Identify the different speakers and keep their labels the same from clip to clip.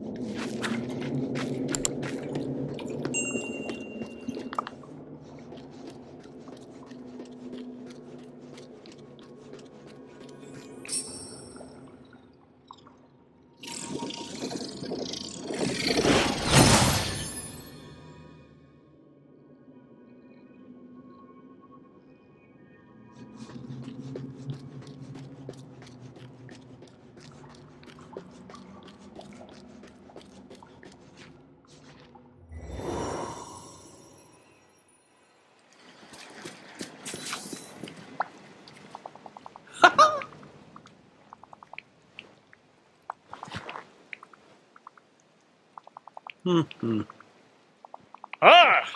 Speaker 1: Ah!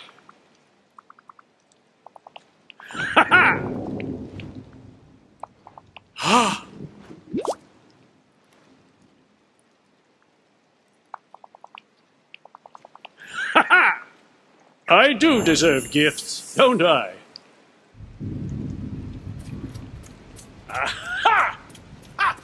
Speaker 1: Ha ha! Ah! Ha ha! I do deserve gifts, don't I? Aha! Ah!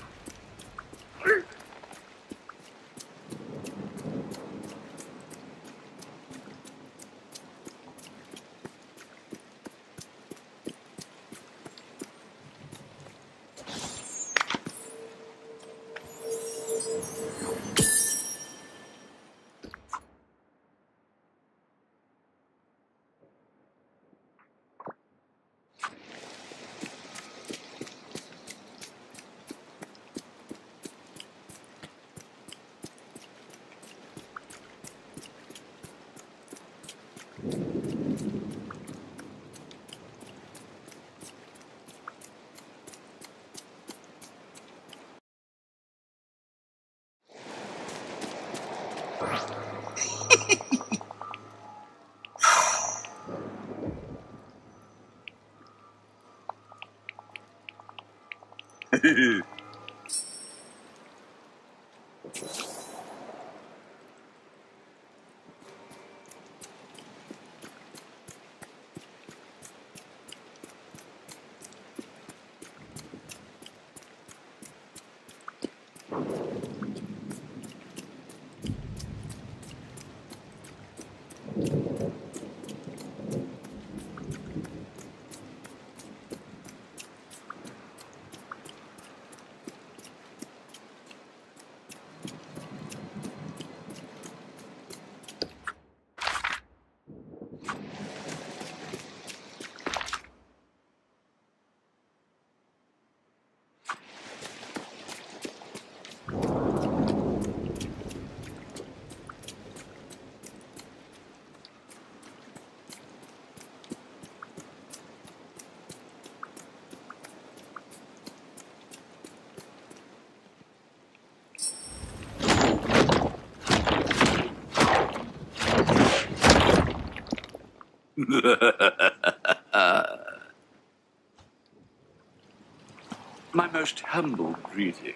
Speaker 2: My most humble greeting.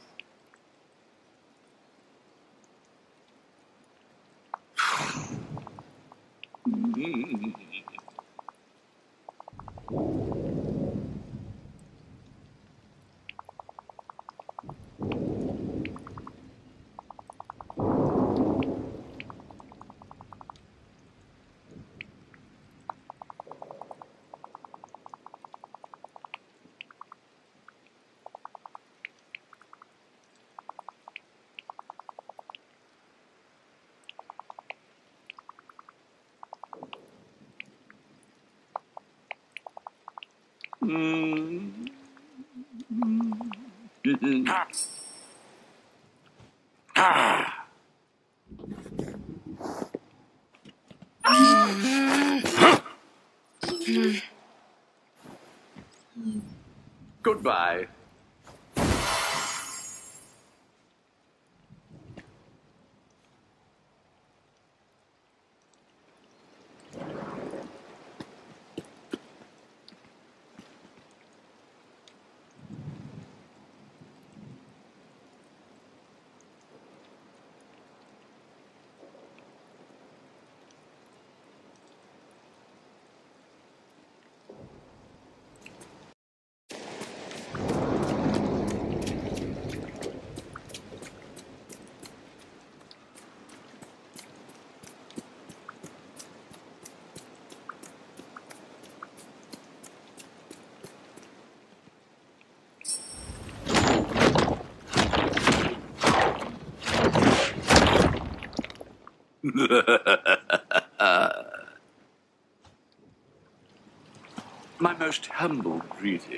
Speaker 2: Goodbye. My most humble greeting.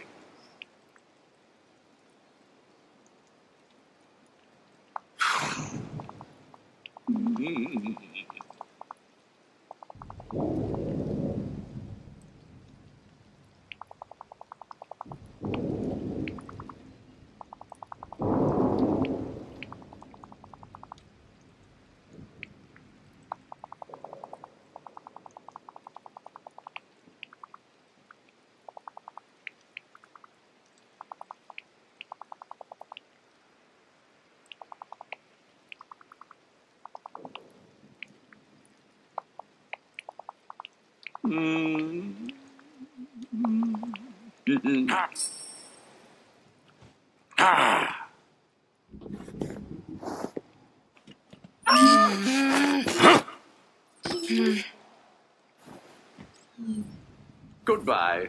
Speaker 2: Goodbye.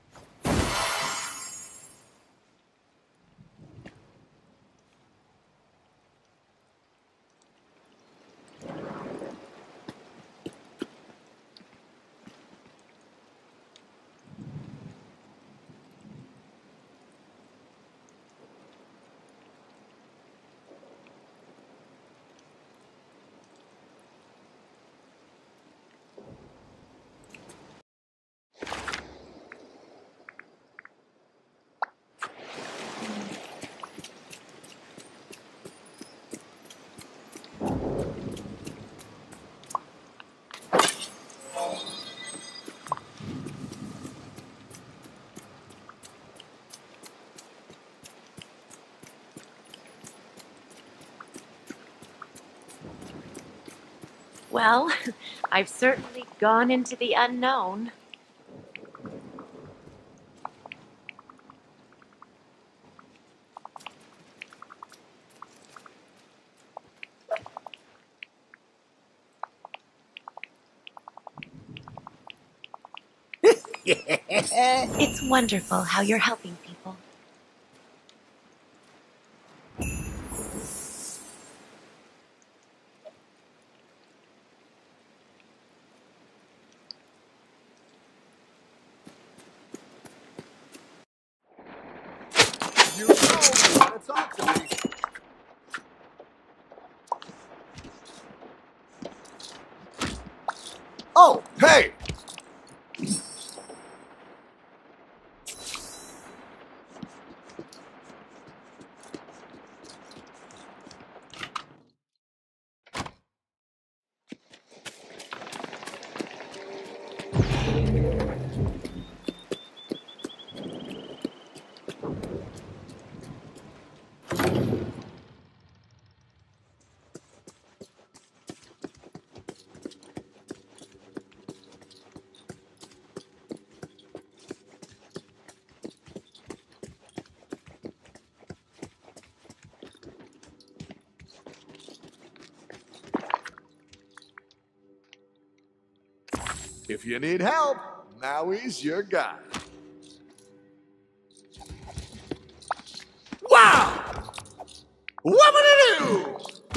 Speaker 3: Well, I've certainly gone into the unknown. It's wonderful how you're helping people.
Speaker 4: You want to talk to me. Oh, hey! If you need help, Maui's your guy. Wow! What-a-doo!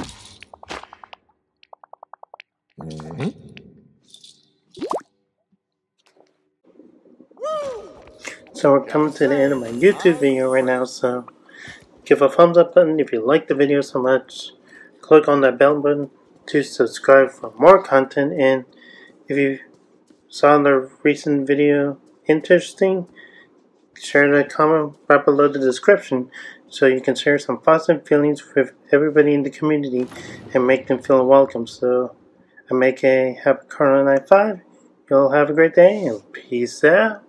Speaker 5: So we're coming to the end of my YouTube video right now, so give a thumbs up button if you like the video so much. Click on that bell button to subscribe for more content, and if you saw the recent video interesting, share the comment right below the description so you can share some positive feelings with everybody in the community and make them feel welcome. So I make a happy Karlo 95. Y'all have a great day and peace out.